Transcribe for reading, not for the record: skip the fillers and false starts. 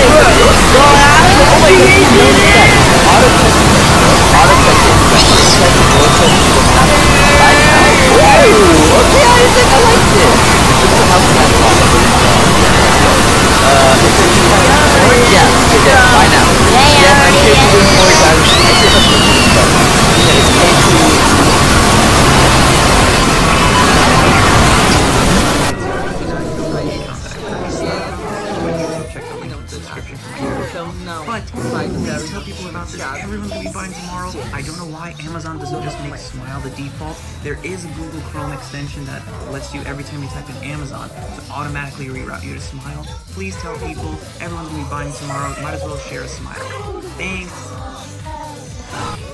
Tell people about this. Everyone's gonna be buying tomorrow. I don't know why Amazon doesn't just make Smile the default. There is a Google Chrome extension that lets you, every time you type in Amazon, to automatically reroute you to Smile. Please tell people. Everyone's gonna be buying tomorrow. Might as well share a Smile. Thanks.